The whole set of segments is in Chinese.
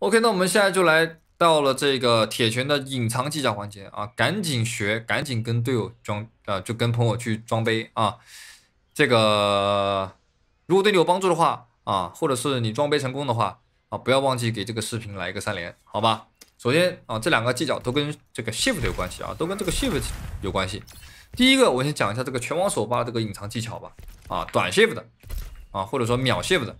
OK，那我们现在就来到了这个铁拳的隐藏技巧环节啊，赶紧学，赶紧跟队友就跟朋友去装杯啊。这个如果对你有帮助的话啊，或者是你装杯成功的话啊，不要忘记给这个视频来一个3连，好吧？首先啊，这2个技巧都跟这个 shift 有关系啊，都跟这个 shift 有关系。第一个，我先讲一下这个拳王手把这个隐藏技巧吧啊，短 shift 啊，或者说秒 shift。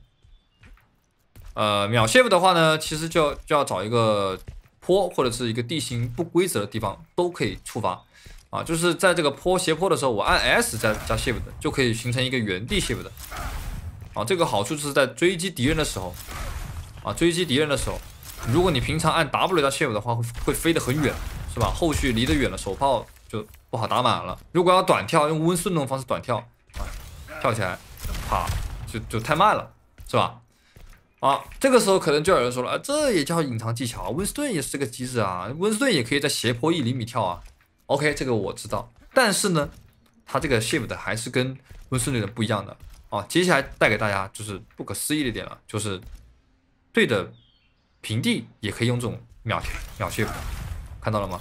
秒 shift 的话呢，其实就要找一个坡或者是一个地形不规则的地方都可以触发啊，就是在这个斜坡的时候，我按 S 加 shift 就可以形成一个原地 shift 啊。这个好处就是在追击敌人的时候啊，如果你平常按 W 加 shift 的话，会飞得很远，是吧？后续离得远了，手炮就不好打满了。如果要短跳，用温顺那种方式短跳啊，跳起来，啪，就太慢了，是吧？啊，这个时候可能就有人说了，啊，这也叫隐藏技巧，温斯顿也是这个机制啊，温斯顿也可以在斜坡1厘米跳啊。OK，这个我知道，但是呢，它这个 shift 还是跟温斯顿的不一样的啊。接下来带给大家就是不可思议的一点了，就是对着平地也可以用这种秒 shift，看到了吗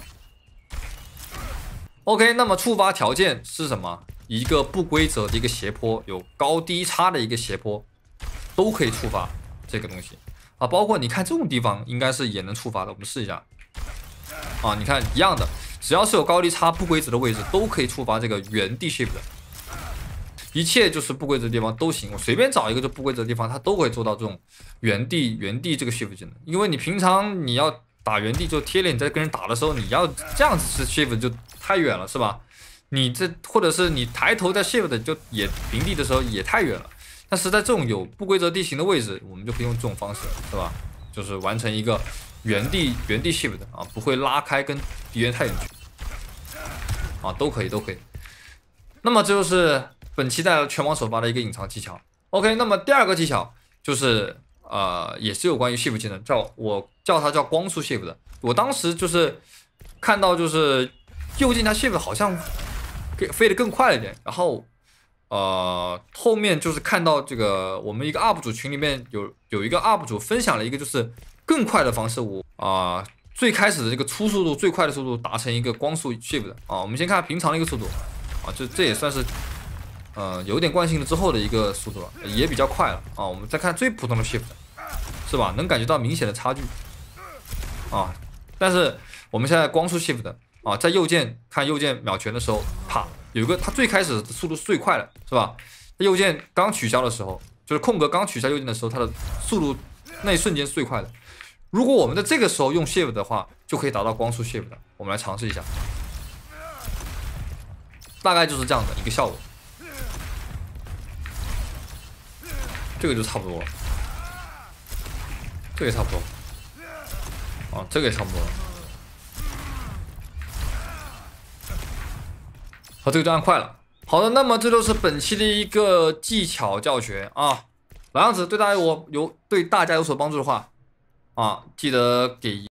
？OK，那么触发条件是什么？一个不规则的一个斜坡，有高低差的一个斜坡，都可以触发。这个东西啊，包括你看这种地方应该是也能触发的，我们试一下啊，你看一样的，只要是有高低差不规则的位置，都可以触发这个原地 shift，一切就是不规则的地方都行，我随便找一个就不规则的地方，它都会做到这种原地这个 shift 技能，因为你平常你要打原地就贴脸，你在跟人打的时候，你要这样子 shift 就太远了，是吧？你这或者是你抬头在 shift 就也平地的时候也太远了。但是在这种有不规则地形的位置，我们就可以用这种方式，是吧？就是完成一个原地 shift 啊，不会拉开跟敌人太远去啊，都可以。那么这就是本期带来拳王首发的一个隐藏技巧。OK， 那么第2个技巧就是也是有关于 shift 技能，我叫它叫光速 shift。我当时就是看到就是右键加 shift 好像飞得更快了一点，然后。后面就是看到这个，我们一个 UP 主群里面有一个 UP 主分享了一个就是更快的方式，最开始的这个初速度最快的速度达成一个光速 shift 啊。我们先看平常的一个速度啊，这也算是有点惯性了之后的一个速度了，也比较快了啊。我们再看最普通的 shift， 是吧？能感觉到明显的差距啊。但是我们现在光速 shift 啊，在右键看右键秒拳的时候，啪。有一个，它最开始的速度是最快的，是吧？右键刚取消的时候，就是空格刚取消右键的时候，它的速度那一瞬间是最快的。如果我们在这个时候用 shift 的话，就可以达到光速 shift。我们来尝试一下，大概就是这样的一个效果。这个就差不多了，这个也差不多，啊，这个也差不多了。好，这个就按快了。好的，那么这就是本期的一个技巧教学啊。老样子，对大家有所帮助的话啊，记得给